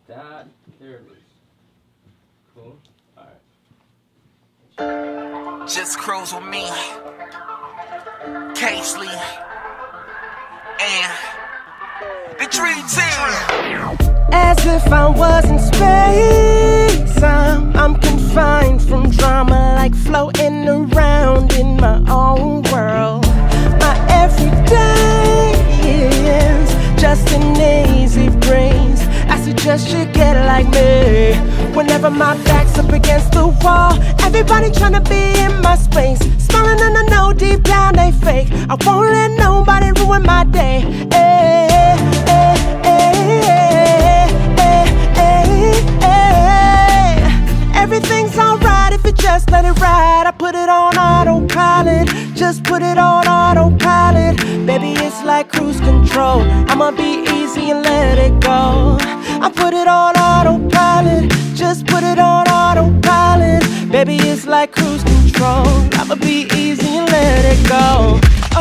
that. There it is. Cool. Alright. Just cruise with me, Casely, and the Dream Team. As if I was in space, I'm confined from drama, like floating around in my own world. My everyday is just an easy breeze. I suggest you get like me. Whenever my back's up against the wall, everybody tryna be in my space, smiling and I know deep down they fake. I won't let nobody ruin my day. Everything's alright if you just let it ride. I put it on autopilot, just put it on autopilot. Baby, it's like cruise control. I'ma be easy and let it go. I put it on autopilot, just put it on autopilot. Baby, it's like cruise control. I'ma be easy and let it go.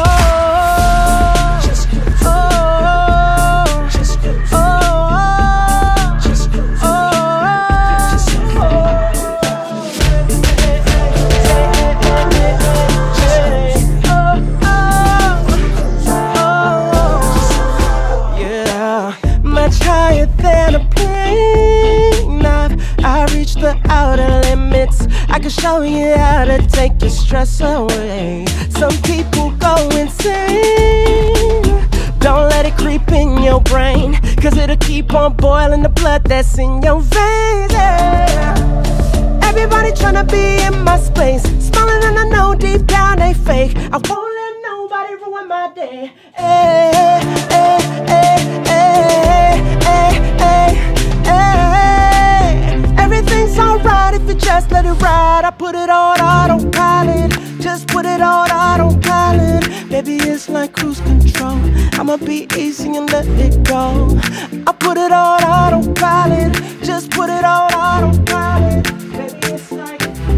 Higher than a plane, I reached the outer limits. I can show you how to take your stress away. Some people go insane. Don't let it creep in your brain, cause it'll keep on boiling the blood that's in your veins, yeah. Everybody tryna be in my space, smiling and I know deep down they fake. I won't let nobody ruin my day. Everything's alright if you just let it ride. I put it on autopilot, just put it on autopilot. Baby, it's like cruise control. I'ma be easy and let it go. I put it on autopilot, just put it on autopilot. Baby, it's like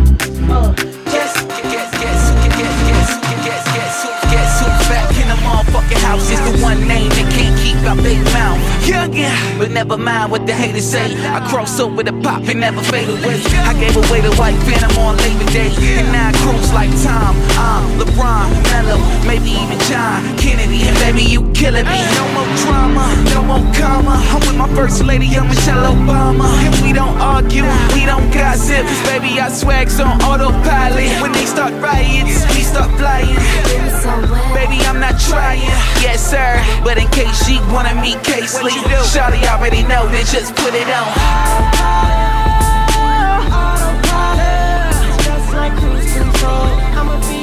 Guess who's back in the motherfucking house? It's the one name that can't keep our big mouth. Youngin', but never mind what the haters say. I cross over the pop and never fade away. I gave away the white phantom on Labor Day, and now I cruise like Tom, LeBron, Melo, maybe even John Kennedy. And baby, you killing me. No more drama, no more karma. I'm with my first lady, I'm Michelle Obama. And we don't argue, we don't gossip, cause baby, our swag's on autopilot. When they start riots, we start flying. Baby, I'm not trying, yes sir, but in case she wanna meet Casely, shawty already know, then just put it on. just like cruise control. I'ma be